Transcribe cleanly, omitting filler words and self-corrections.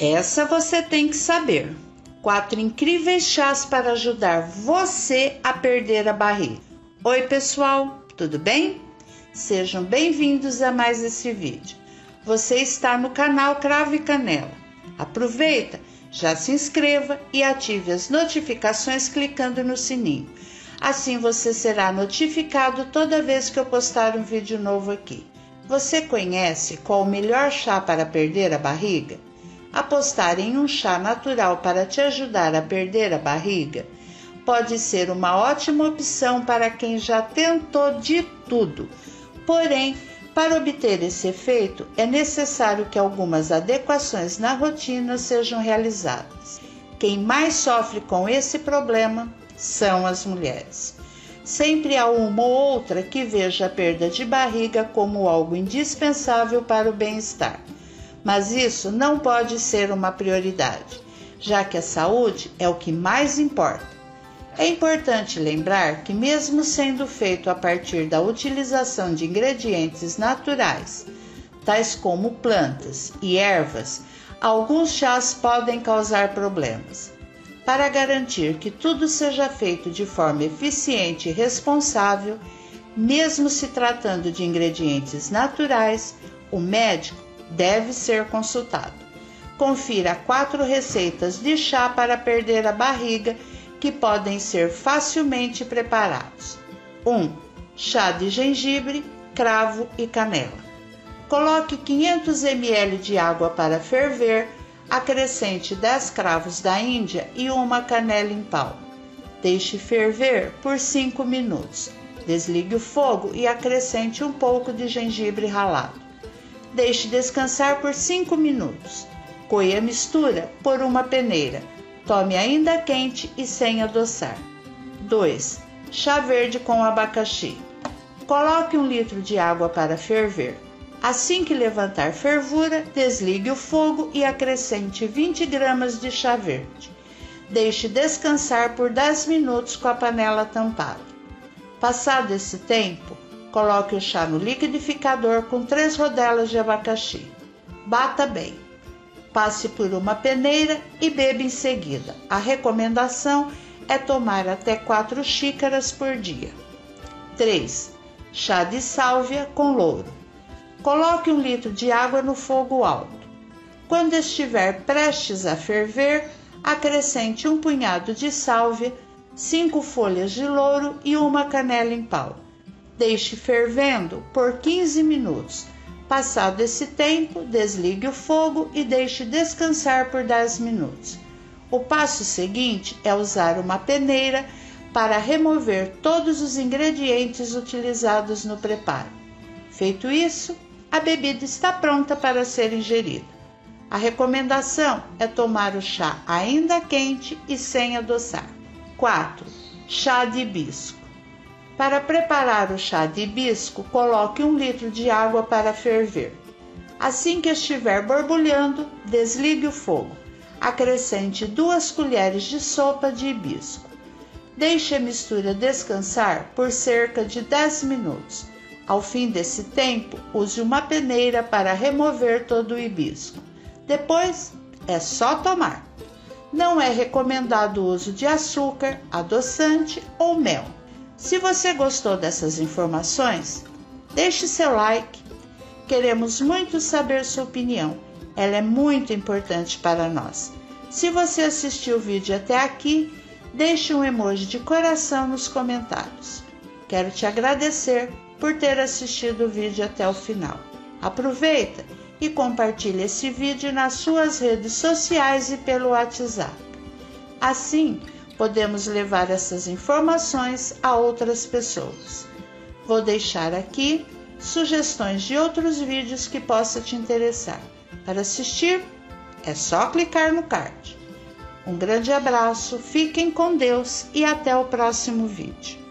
Essa você tem que saber. 4 incríveis chás para ajudar você a perder a barriga. Oi pessoal, tudo bem? Sejam bem-vindos a mais esse vídeo. Você está no canal Cravo e Canela. Aproveita, já se inscreva e ative as notificações clicando no sininho. Assim você será notificado toda vez que eu postar um vídeo novo aqui. Você conhece qual o melhor chá para perder a barriga? Apostar em um chá natural para te ajudar a perder a barriga pode ser uma ótima opção para quem já tentou de tudo. Porém, para obter esse efeito, é necessário que algumas adequações na rotina sejam realizadas. Quem mais sofre com esse problema são as mulheres. Sempre há uma ou outra que veja a perda de barriga como algo indispensável para o bem-estar. Mas isso não pode ser uma prioridade, já que a saúde é o que mais importa. É importante lembrar que, mesmo sendo feito a partir da utilização de ingredientes naturais, tais como plantas e ervas, alguns chás podem causar problemas. Para garantir que tudo seja feito de forma eficiente e responsável, mesmo se tratando de ingredientes naturais, o médico deve ser consultado. Confira 4 receitas de chá para perder a barriga que podem ser facilmente preparados. 1. Chá de gengibre, cravo e canela. Coloque 500 ml de água para ferver, acrescente 10 cravos da Índia e uma canela em pau. Deixe ferver por 5 minutos. Desligue o fogo e acrescente um pouco de gengibre ralado. Deixe descansar por 5 minutos. Coe a mistura por uma peneira. Tome ainda quente e sem adoçar. 2. Chá verde com abacaxi. Coloque 1 litro de água para ferver. Assim que levantar fervura, desligue o fogo e acrescente 20 gramas de chá verde. Deixe descansar por 10 minutos com a panela tampada. Passado esse tempo, coloque o chá no liquidificador com 3 rodelas de abacaxi. Bata bem. Passe por uma peneira e beba em seguida. A recomendação é tomar até 4 xícaras por dia. 3. Chá de sálvia com louro. Coloque 1 litro de água no fogo alto. Quando estiver prestes a ferver, acrescente um punhado de sálvia, 5 folhas de louro e uma canela em pau. Deixe fervendo por 15 minutos. Passado esse tempo, desligue o fogo e deixe descansar por 10 minutos. O passo seguinte é usar uma peneira para remover todos os ingredientes utilizados no preparo. Feito isso, a bebida está pronta para ser ingerida. A recomendação é tomar o chá ainda quente e sem adoçar. 4. Chá de hibisco. Para preparar o chá de hibisco, coloque 1 litro de água para ferver. Assim que estiver borbulhando, desligue o fogo. Acrescente 2 colheres de sopa de hibisco. Deixe a mistura descansar por cerca de 10 minutos. Ao fim desse tempo, use uma peneira para remover todo o hibisco. Depois, é só tomar. Não é recomendado o uso de açúcar, adoçante ou mel. Se você gostou dessas informações, deixe seu like. Queremos muito saber sua opinião. Ela é muito importante para nós. Se você assistiu o vídeo até aqui, deixe um emoji de coração nos comentários. Quero te agradecer por ter assistido o vídeo até o final. Aproveita e compartilhe esse vídeo nas suas redes sociais e pelo WhatsApp. Assim, podemos levar essas informações a outras pessoas. Vou deixar aqui sugestões de outros vídeos que possam te interessar. Para assistir, é só clicar no card. Um grande abraço, fiquem com Deus e até o próximo vídeo.